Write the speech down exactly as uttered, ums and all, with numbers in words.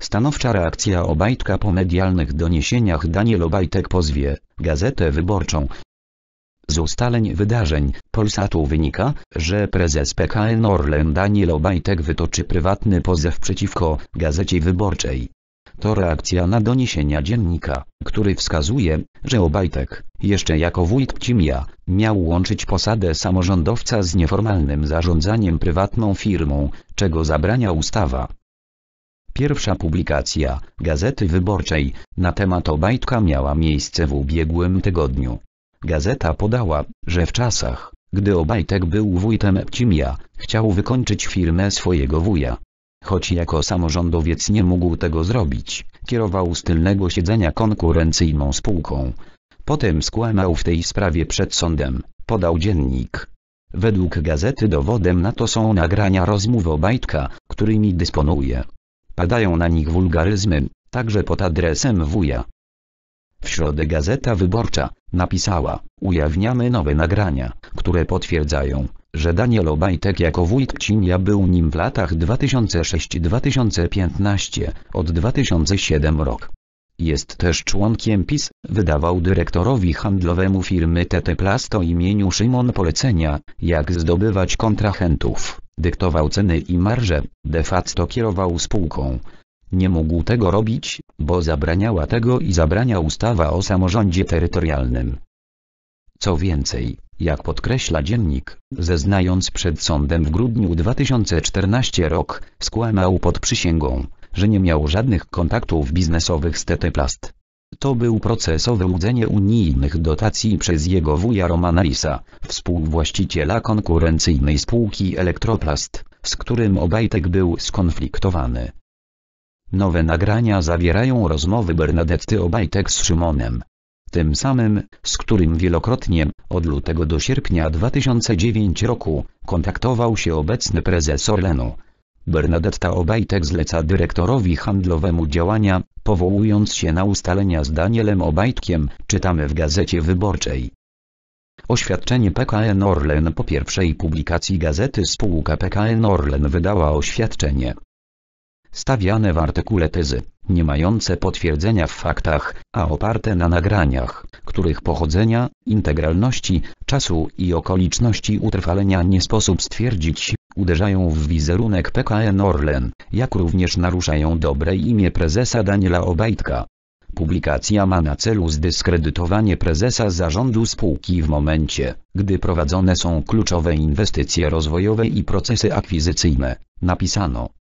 Stanowcza reakcja Obajtka po medialnych doniesieniach. Daniel Obajtek pozwie Gazetę Wyborczą. Z ustaleń wydarzeń Polsatu wynika, że prezes P K N Orlen Daniel Obajtek wytoczy prywatny pozew przeciwko Gazecie Wyborczej. To reakcja na doniesienia dziennika, który wskazuje, że Obajtek, jeszcze jako wójt Pcimia, miał łączyć posadę samorządowca z nieformalnym zarządzaniem prywatną firmą, czego zabrania ustawa. Pierwsza publikacja Gazety Wyborczej na temat Obajtka miała miejsce w ubiegłym tygodniu. Gazeta podała, że w czasach, gdy Obajtek był wójtem Pcimia, chciał wykończyć firmę swojego wuja. Choć jako samorządowiec nie mógł tego zrobić, kierował z tylnego siedzenia konkurencyjną spółką. Potem skłamał w tej sprawie przed sądem, podał dziennik. Według gazety dowodem na to są nagrania rozmów Obajtka, którymi dysponuje. Padają na nich wulgaryzmy, także pod adresem wuja. W środę Gazeta Wyborcza napisała: ujawniamy nowe nagrania, które potwierdzają, że Daniel Obajtek jako wójt Pcimia był nim w latach dwa tysiące szóstym do dwa tysiące piętnastego, od dwa tysiące siódmego rok. Jest też członkiem PiS, wydawał dyrektorowi handlowemu firmy T T Plast o imieniu Szymon polecenia, jak zdobywać kontrahentów, dyktował ceny i marże, de facto kierował spółką. Nie mógł tego robić, bo zabraniała tego i zabrania ustawa o samorządzie terytorialnym. Co więcej, jak podkreśla dziennik, zeznając przed sądem w grudniu dwa tysiące czternastego rok, skłamał pod przysięgą, że nie miał żadnych kontaktów biznesowych z T T Plast. To był proces o wyłudzenie unijnych dotacji przez jego wuja Romana Lisa, współwłaściciela konkurencyjnej spółki Elektroplast, z którym Obajtek był skonfliktowany. Nowe nagrania zawierają rozmowy Bernadetty Obajtek z Szymonem. Tym samym, z którym wielokrotnie, od lutego do sierpnia dwa tysiące dziewiątego roku, kontaktował się obecny prezes Orlenu. Bernadetta Obajtek zleca dyrektorowi handlowemu działania, powołując się na ustalenia z Danielem Obajtkiem, czytamy w Gazecie Wyborczej. Oświadczenie P K N Orlen. Po pierwszej publikacji gazety spółka P K N Orlen wydała oświadczenie. Stawiane w artykule tezy, nie mające potwierdzenia w faktach, a oparte na nagraniach, których pochodzenia, integralności, czasu i okoliczności utrwalenia nie sposób stwierdzić, uderzają w wizerunek P K N Orlen, jak również naruszają dobre imię prezesa Daniela Obajtka. Publikacja ma na celu zdyskredytowanie prezesa zarządu spółki w momencie, gdy prowadzone są kluczowe inwestycje rozwojowe i procesy akwizycyjne, napisano.